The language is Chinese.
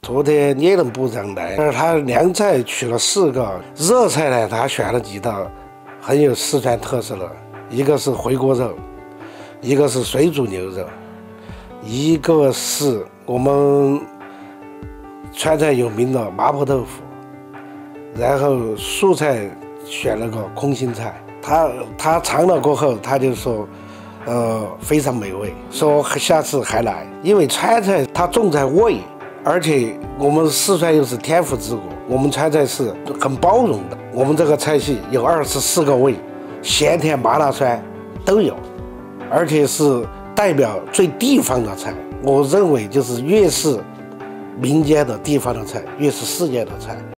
昨天猎人部长来，他凉菜取了4个，热菜呢他选了几道很有四川特色的，一个是回锅肉，一个是水煮牛肉，一个是我们川菜有名的麻婆豆腐，然后素菜选了个空心菜。他尝了过后，他就说，非常美味，说下次还来。因为川菜它重在味，而且我们四川又是天府之国，我们川菜是很包容的。我们这个菜系有24个味，咸甜麻辣酸都有，而且是代表最地方的菜。我认为就是越是民间的地方的菜，越是世界的菜。